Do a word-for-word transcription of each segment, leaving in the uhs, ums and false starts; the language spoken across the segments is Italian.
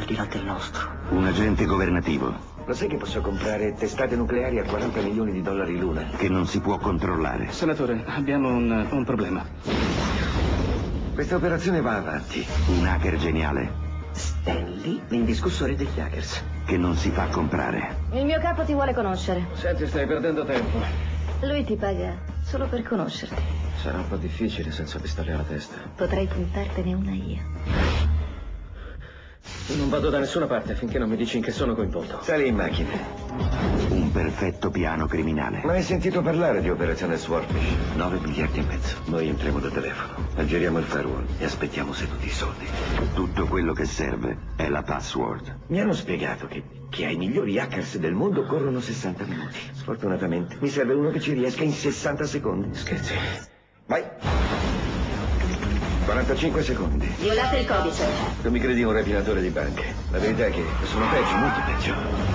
dirà del nostro. Un agente governativo. Lo sai che posso comprare testate nucleari a quaranta milioni di dollari l'una? Che non si può controllare. Senatore, abbiamo un, un problema. Questa operazione va avanti. Un hacker geniale. Stanley, l'indiscussore degli hackers. Che non si fa comprare. Il mio capo ti vuole conoscere. Senti, stai perdendo tempo. Lui ti paga solo per conoscerti. Sarà un po' difficile senza pistola alla testa. Potrei puntartene una io. Non vado da nessuna parte finché non mi dici in che sono coinvolto. Sali in macchina. Un perfetto piano criminale. Ma hai sentito parlare di operazione Swordfish? nove miliardi e mezzo. Noi entriamo da telefono, aggiriamo il firewall e aspettiamo seduti i soldi. Tutto quello che serve è la password. Mi hanno spiegato che, che ai migliori hackers del mondo corrono sessanta minuti. Sfortunatamente mi serve uno che ci riesca in sessanta secondi. Scherzi. Vai. quarantacinque secondi. Violate il codice. Tu mi credi un rapinatore di banche? La verità è che sono peggio, molto peggio.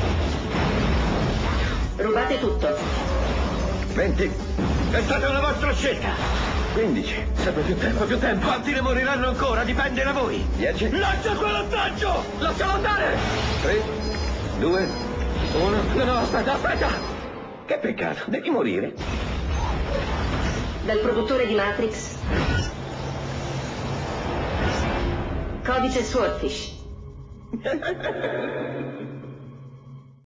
Rubate tutto. venti. È stata una vostra scelta. quindici. Serve più tempo, più tempo. Quanti ne moriranno ancora? Dipende da voi. dieci. Lancia quell'ostaggio! Lascialo andare! tre, due, uno. No, no, aspetta, aspetta! Che peccato, devi morire. Dal produttore di Matrix. Codice Swordfish.